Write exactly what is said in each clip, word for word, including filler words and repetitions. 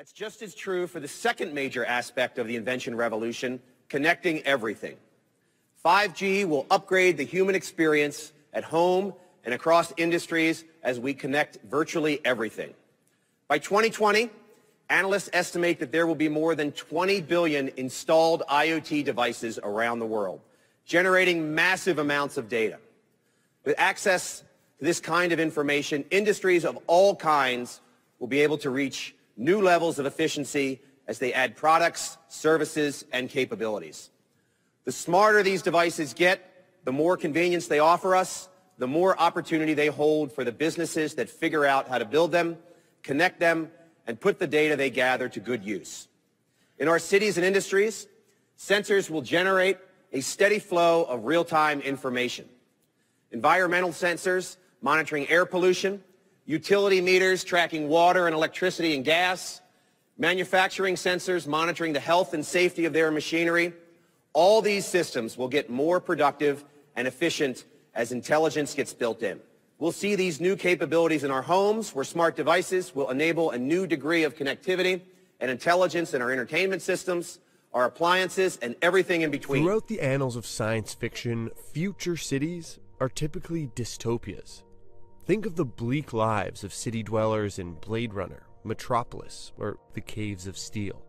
That's just as true for the second major aspect of the invention revolution, connecting everything. five G will upgrade the human experience at home and across industries as we connect virtually everything. By twenty twenty, analysts estimate that there will be more than twenty billion installed IoT devices around the world, generating massive amounts of data. With access to this kind of information, industries of all kinds will be able to reach new levels of efficiency as they add products, services, and capabilities. The smarter these devices get, the more convenience they offer us, the more opportunity they hold for the businesses that figure out how to build them, connect them, and put the data they gather to good use. In our cities and industries, sensors will generate a steady flow of real-time information. Environmental sensors monitoring air pollution, utility meters tracking water and electricity and gas, manufacturing sensors monitoring the health and safety of their machinery. All these systems will get more productive and efficient as intelligence gets built in. We'll see these new capabilities in our homes, where smart devices will enable a new degree of connectivity and intelligence in our entertainment systems, our appliances, and everything in between. Throughout the annals of science fiction, future cities are typically dystopias. Think of the bleak lives of city dwellers in Blade Runner, Metropolis, or The Caves of Steel.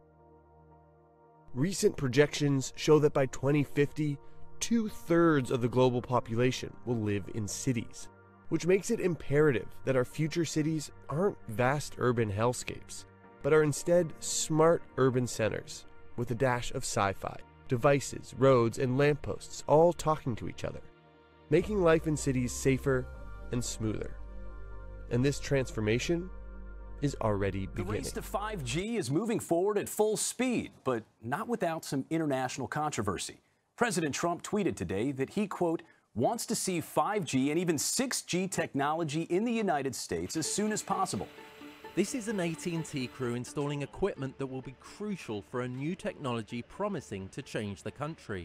Recent projections show that by twenty fifty, two-thirds of the global population will live in cities, which makes it imperative that our future cities aren't vast urban hellscapes, but are instead smart urban centers with a dash of sci-fi, devices, roads, and lampposts all talking to each other, making life in cities safer and smoother. And this transformation is already beginning. The race to five G is moving forward at full speed, but not without some international controversy. President Trump tweeted today that he, quote, wants to see five G and even six G technology in the United States as soon as possible. This is an A T and T crew installing equipment that will be crucial for a new technology promising to change the country.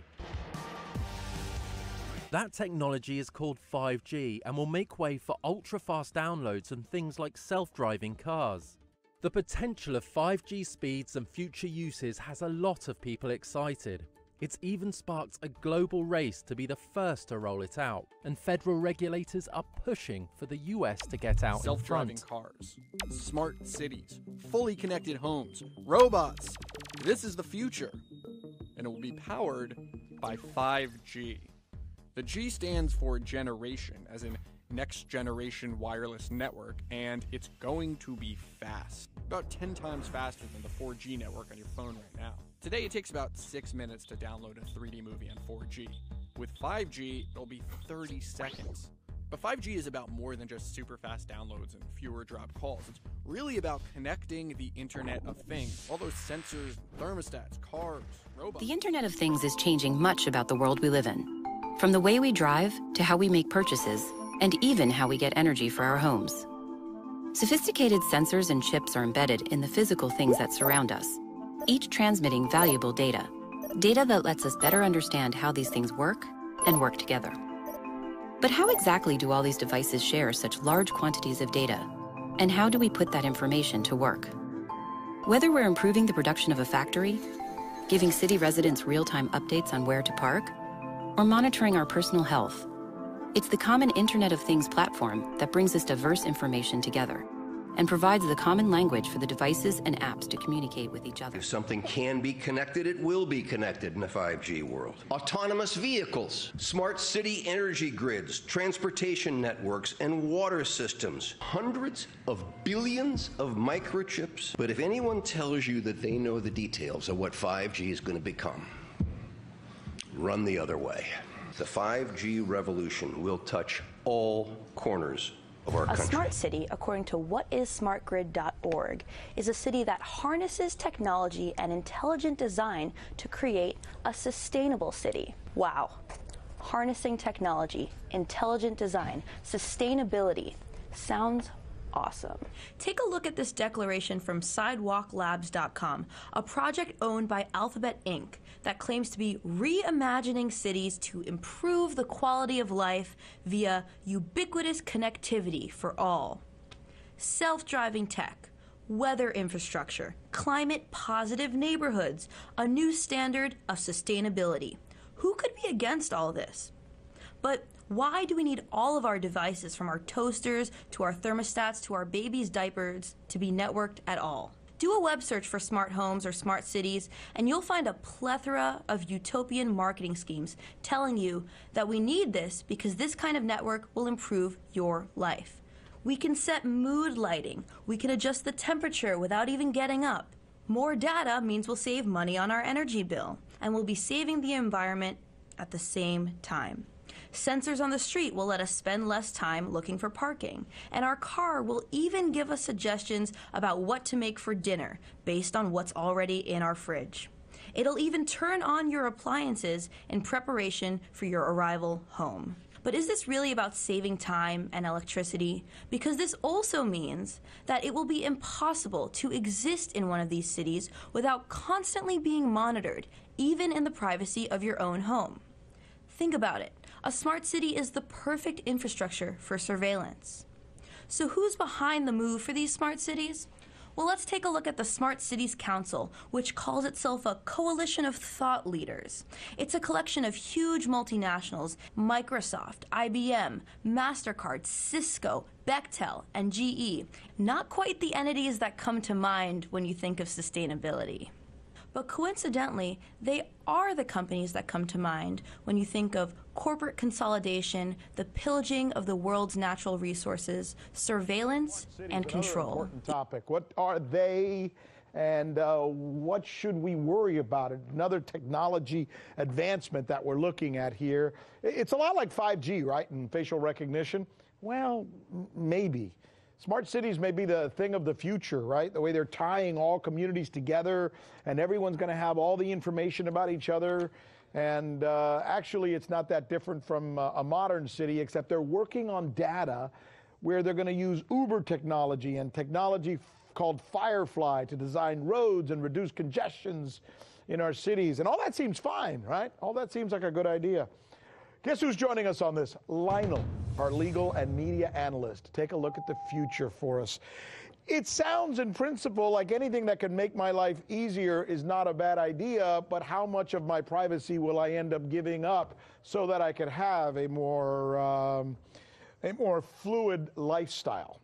That technology is called five G and will make way for ultra-fast downloads and things like self-driving cars. The potential of five G speeds and future uses has a lot of people excited. It's even sparked a global race to be the first to roll it out, and federal regulators are pushing for the U S to get out in front. Self-driving cars, smart cities, fully connected homes, robots. This is the future, and it will be powered by five G. The G stands for generation, as in next generation wireless network, and it's going to be fast. About ten times faster than the four G network on your phone right now. Today it takes about six minutes to download a three D movie on four G. With five G, it'll be thirty seconds. But five G is about more than just super fast downloads and fewer dropped calls. It's really about connecting the Internet of Things. All those sensors, thermostats, cars, robots. The Internet of Things is changing much about the world we live in. From the way we drive to how we make purchases, and even how we get energy for our homes. Sophisticated sensors and chips are embedded in the physical things that surround us, each transmitting valuable data. Data that lets us better understand how these things work and work together. But how exactly do all these devices share such large quantities of data? And how do we put that information to work? Whether we're improving the production of a factory, giving city residents real-time updates on where to park, or monitoring our personal health, it's the common Internet of Things platform that brings this diverse information together and provides the common language for the devices and apps to communicate with each other. If something can be connected, it will be connected in the five G world. Autonomous vehicles, smart city energy grids, transportation networks, and water systems. Hundreds of billions of microchips. But if anyone tells you that they know the details of what five G is going to become, run the other way. The five G revolution will touch all corners of our country. A smart city, according to what is smart grid dot org, is a city that harnesses technology and intelligent design to create a sustainable city. Wow. Harnessing technology, intelligent design, sustainability. Sounds awesome. Take a look at this declaration from sidewalk labs dot com, a project owned by Alphabet Incorporated that claims to be reimagining cities to improve the quality of life via ubiquitous connectivity for all. Self-driving tech, weather infrastructure, climate-positive neighborhoods, a new standard of sustainability. Who could be against all this? But why do we need all of our devices, from our toasters to our thermostats to our babies' diapers, to be networked at all? Do a web search for smart homes or smart cities, and you'll find a plethora of utopian marketing schemes telling you that we need this because this kind of network will improve your life. We can set mood lighting. We can adjust the temperature without even getting up. More data means we'll save money on our energy bill, and we'll be saving the environment at the same time. Sensors on the street will let us spend less time looking for parking, and our car will even give us suggestions about what to make for dinner based on what's already in our fridge. It'll even turn on your appliances in preparation for your arrival home. But is this really about saving time and electricity? Because this also means that it will be impossible to exist in one of these cities without constantly being monitored, even in the privacy of your own home. Think about it. A smart city is the perfect infrastructure for surveillance. So who's behind the move for these smart cities? Well, let's take a look at the Smart Cities Council, which calls itself a coalition of thought leaders. It's a collection of huge multinationals, Microsoft, I B M, MasterCard, Cisco, Bechtel, and G E. Not quite the entities that come to mind when you think of sustainability. But coincidentally, they are the companies that come to mind when you think of corporate consolidation, the pillaging of the world's natural resources, surveillance, and control. Important topic. What are they, and uh, what should we worry about? Another technology advancement that we're looking at here. It's a lot like five G, right, in facial recognition? Well, maybe. Smart cities may be the thing of the future, right? The way they're tying all communities together, and everyone's going to have all the information about each other. And uh, actually, it's not that different from uh, a modern city, except they're working on data where they're going to use Uber technology and technology f- called Firefly to design roads and reduce congestions in our cities. And all that seems fine, right? All that seems like a good idea. Guess who's joining us on this? Lionel, our legal and media analyst. Take a look at the future for us. It sounds in principle like anything that can make my life easier is not a bad idea, but how much of my privacy will I end up giving up so that I can have a more, um, a more fluid lifestyle?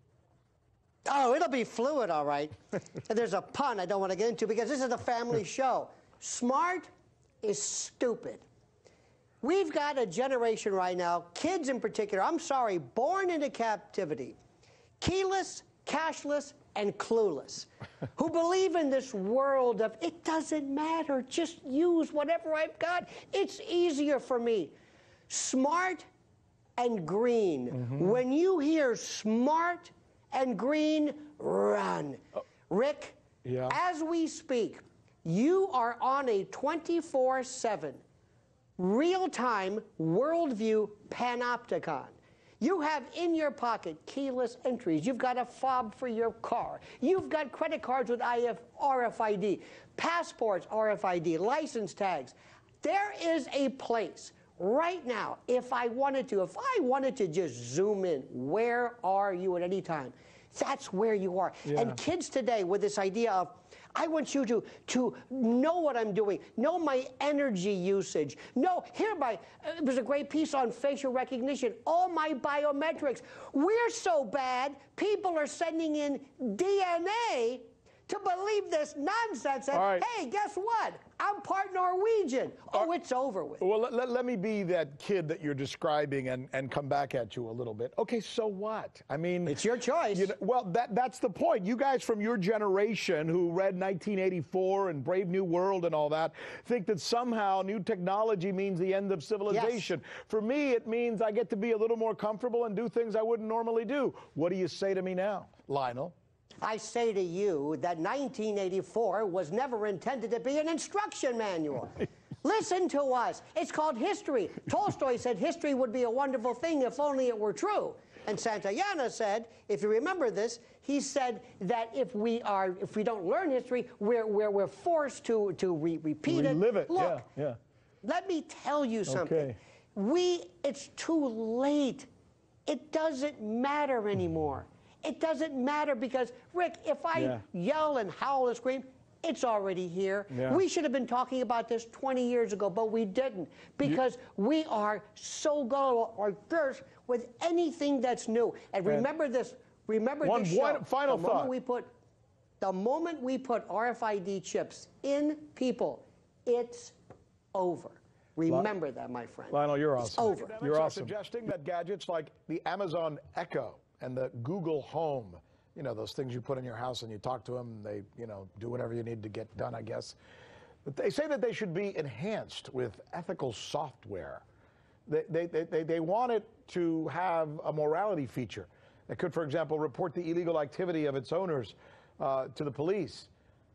Oh, it'll be fluid, all right. And there's a pun I don't want to get into because this is a family show. Smart is stupid. We've got a generation right now, kids in particular, I'm sorry, born into captivity, keyless, cashless, and clueless, who believe in this world of, it doesn't matter, just use whatever I've got, it's easier for me. Smart and green. Mm-hmm. When you hear smart and green, run. Oh. Rick, yeah. As we speak, you are on a twenty-four seven real-time worldview panopticon. You have in your pocket keyless entries. You've got a fob for your car. You've got credit cards with R F I D, passports R F I D, license tags. There is a place right now, if I wanted to, if I wanted to just zoom in, where are you at any time? That's where you are. Yeah. And kids today with this idea of, I want you to, to know what I'm doing, know my energy usage, know, hereby, uh, it was a great piece on facial recognition, all my biometrics. We're so bad, people are sending in D N A to believe this nonsense. And, right. Hey, guess what? I'm part Norwegian. Oh, it's over with. Well, let, let, let me be that kid that you're describing and, and come back at you a little bit. Okay, so what? I mean... It's your choice. You know, well, that that's the point. You guys from your generation who read nineteen eighty-four and Brave New World and all that think that somehow new technology means the end of civilization. Yes. For me, it means I get to be a little more comfortable and do things I wouldn't normally do. What do you say to me now, Lionel? I say to you that nineteen eighty-four was never intended to be an instruction manual. Listen to us. It's called history. Tolstoy said history would be a wonderful thing if only it were true. And Santayana said, if you remember this, he said that if we are, if we don't learn history, we're we're, we're forced to to re repeat it. Relive it. Look, yeah, yeah. Let me tell you something. Okay. We, it's too late. It doesn't matter anymore. It doesn't matter because, Rick, if I Yeah. yell and howl and scream, it's already here. Yeah. We should have been talking about this twenty years ago, but we didn't because we are so gullible or thirst with anything that's new. And remember this, remember One- this show. one final the moment thought. we put, the moment we put R F I D chips in people, it's over. Remember that, my friend. Lionel, you're It's awesome. over. You're It's awesome. Suggesting that gadgets like the Amazon Echo and the Google Home, you know, those things you put in your house and you talk to them, they, you know, do whatever you need to get done, I guess. But they say that they should be enhanced with ethical software. They, they, they, they, they want it to have a morality feature that could, for example, report the illegal activity of its owners uh, to the police.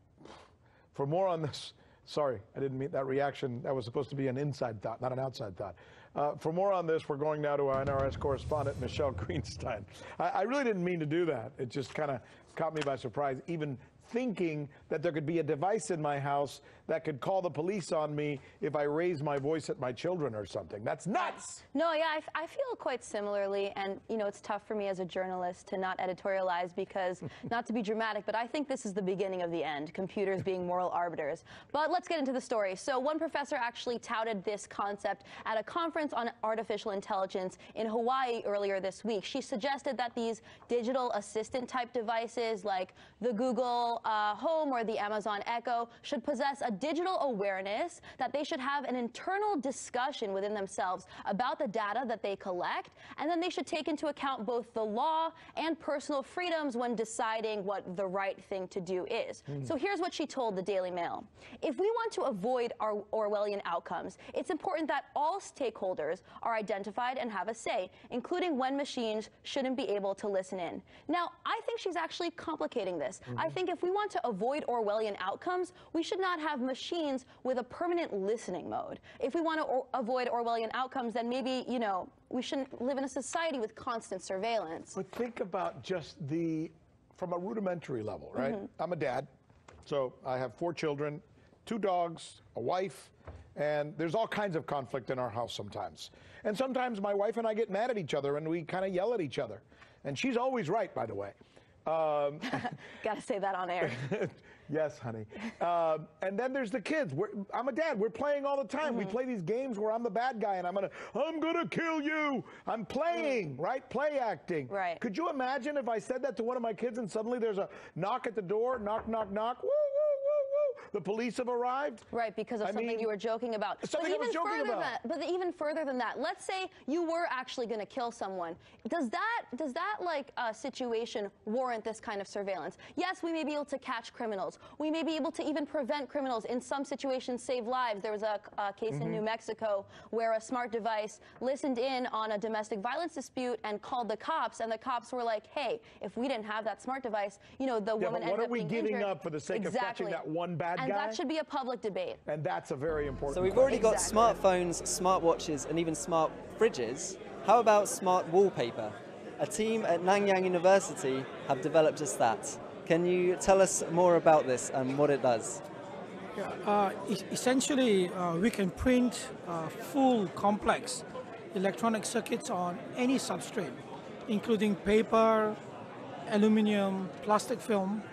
For more on this, sorry, I didn't mean that reaction. That was supposed to be an inside thought, not an outside thought. Uh, for more on this, we're going now to our N R S correspondent, Michelle Greenstein. I, I really didn't mean to do that. It just kind of caught me by surprise, even thinking that there could be a device in my house that could call the police on me if I raise my voice at my children or something. That's nuts. No, yeah, I, f- I feel quite similarly, and you know, it's tough for me as a journalist to not editorialize because, not to be dramatic, but I think this is the beginning of the end, computers being moral arbiters. But let's get into the story. So one professor actually touted this concept at a conference on artificial intelligence in Hawaii earlier this week. She suggested that these digital assistant type devices like the Google uh, Home or the Amazon Echo should possess a digital awareness, that they should have an internal discussion within themselves about the data that they collect, and then they should take into account both the law and personal freedoms when deciding what the right thing to do is. Mm. So here's what she told the Daily Mail. If we want to avoid our Orwellian outcomes, it's important that all stakeholders are identified and have a say, including when machines shouldn't be able to listen in. Now, I think she's actually complicating this. Mm-hmm. I think if we want to avoid Orwellian outcomes, we should not have machines with a permanent listening mode. If we want to or avoid Orwellian outcomes, then maybe, you know, we shouldn't live in a society with constant surveillance. But think about just the, from a rudimentary level, right? Mm-hmm. I'm a dad, so I have four children, two dogs, a wife, and there's all kinds of conflict in our house sometimes. And sometimes my wife and I get mad at each other and we kind of yell at each other. And she's always right, by the way. Um, Gotta say that on air. Yes, honey. Uh, and then there's the kids. We're, I'm a dad. We're playing all the time. Mm-hmm. We play these games where I'm the bad guy and I'm gonna, I'm gonna kill you. I'm playing, mm. right? Play acting. Right. Could you imagine if I said that to one of my kids and suddenly there's a knock at the door, knock, knock, knock, woo, woo, woo, woo. The police have arrived. Right, because of I something mean, you were joking about. Something but I was even joking further about. That, but even further than that, let's say you were actually going to kill someone. Does that does that like uh, situation warrant this kind of surveillance? Yes, we may be able to catch criminals. We may be able to even prevent criminals. In some situations, save lives. There was a, a case mm-hmm. in New Mexico where a smart device listened in on a domestic violence dispute and called the cops, and the cops were like, "Hey, if we didn't have that smart device, you know, the yeah, woman but ended what are up we being giving injured." up for the sake exactly. of catching that one bad and guy? And that should be a public debate. And that's a very important So we've question. already got exactly. smartphones, smartwatches, and even smart fridges. How about smart wallpaper? A team at Nanyang University have developed just that. Can you tell us more about this and what it does? Yeah, uh, e- essentially, uh, we can print uh, full complex electronic circuits on any substrate, including paper, aluminum, plastic film.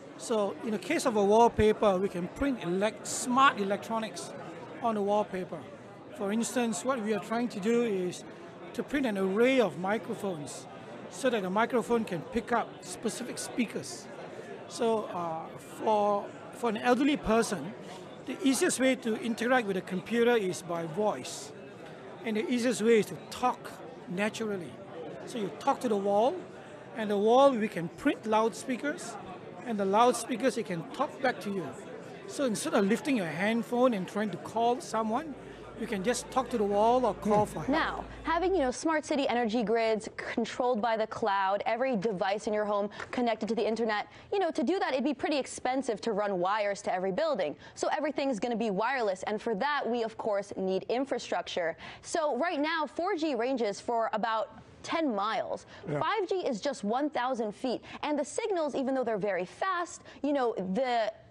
So in the case of a wallpaper, we can print elect- smart electronics on the wallpaper. For instance, what we are trying to do is to print an array of microphones so that the microphone can pick up specific speakers. So uh, for, for an elderly person, the easiest way to interact with a computer is by voice. And the easiest way is to talk naturally. So you talk to the wall, and the wall we can print loudspeakers, and the loudspeakers it can talk back to you. So instead of lifting your handphone and trying to call someone, you can just talk to the wall or call for help. Now, having, you know, smart city energy grids controlled by the cloud, every device in your home connected to the internet, you know, to do that, it'd be pretty expensive to run wires to every building. So everything's going to be wireless. And for that, we, of course, need infrastructure. So right now, four G ranges for about ten miles. Yeah. five G is just one thousand feet. And the signals, even though they're very fast, you know, the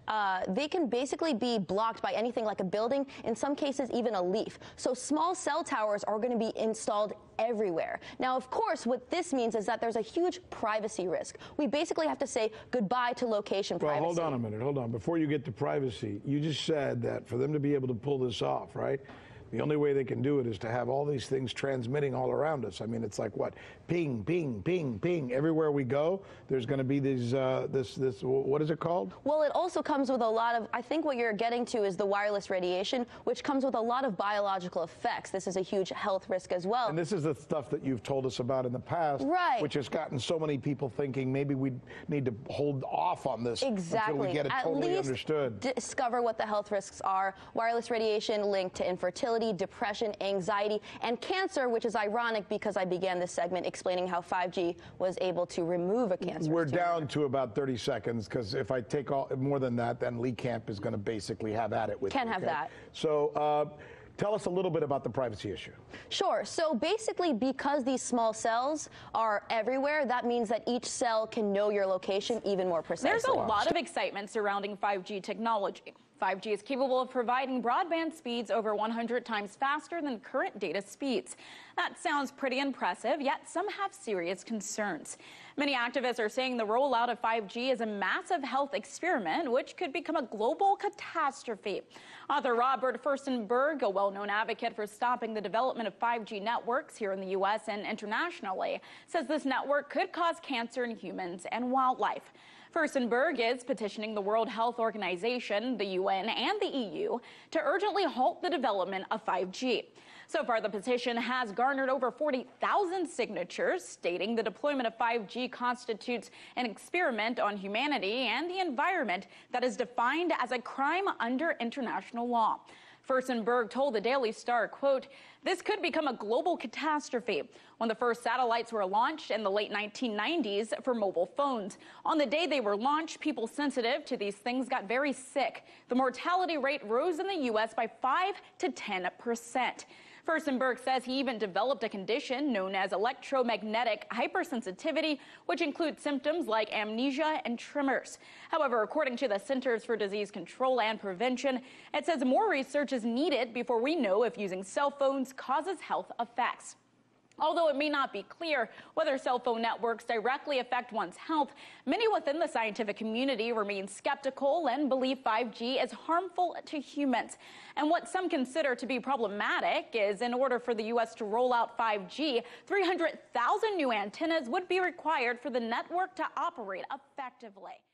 uh, they can basically be blocked by anything like a building, in some cases even a leaf. So small cell towers are going to be installed everywhere. Now, of course, what this means is that there's a huge privacy risk. We basically have to say goodbye to location well, privacy. Well, hold on a minute. Hold on. Before you get to privacy, you just said that for them to be able to pull this off, right? The only way they can do it is to have all these things transmitting all around us. I mean, it's like what? Ping, ping, ping, ping. Everywhere we go, there's going to be these, uh, this, this, what is it called? Well, it also comes with a lot of, I think what you're getting to is the wireless radiation, which comes with a lot of biological effects. This is a huge health risk as well. And this is the stuff that you've told us about in the past, right? Which has gotten so many people thinking maybe we need to hold off on this exactly. until we get it At totally least understood. Discover what the health risks are. Wireless radiation linked to infertility, depression, anxiety, and cancer, which is ironic because I began this segment explaining how five G was able to remove a cancer. We're down to about thirty seconds because if I take all more than that, then Lee Camp is going to basically have at it with Can't you, have okay? that. So uh, tell us a little bit about the privacy issue. Sure. So basically, because these small cells are everywhere, that means that each cell can know your location even more precisely. There's a lot of excitement surrounding five G technology. five G is capable of providing broadband speeds over one hundred times faster than current data speeds. That sounds pretty impressive, yet some have serious concerns. Many activists are saying the rollout of five G is a massive health experiment, which could become a global catastrophe. Author Robert Furstenberg, a well-known advocate for stopping the development of five G networks here in the U S and internationally, says this network could cause cancer in humans and wildlife. Furstenberg is petitioning the World Health Organization, the U N, and the E U to urgently halt the development of five G. So far, the petition has garnered over forty thousand signatures, stating the deployment of five G constitutes an experiment on humanity and the environment that is defined as a crime under international law. Furstenberg told the Daily Star, quote, "This could become a global catastrophe." When the first satellites were launched in the late nineteen nineties for mobile phones. On the day they were launched, people sensitive to these things got very sick. The mortality rate rose in the U S by five to ten percent. Furstenberg says he even developed a condition known as electromagnetic hypersensitivity, which includes symptoms like amnesia and tremors. However, according to the Centers for Disease Control and Prevention, it says more research is needed before we know if using cell phones causes health effects. Although it may not be clear whether cell phone networks directly affect one's health, many within the scientific community remain skeptical and believe five G is harmful to humans. And what some consider to be problematic is in order for the U S to roll out five G, three hundred thousand new antennas would be required for the network to operate effectively.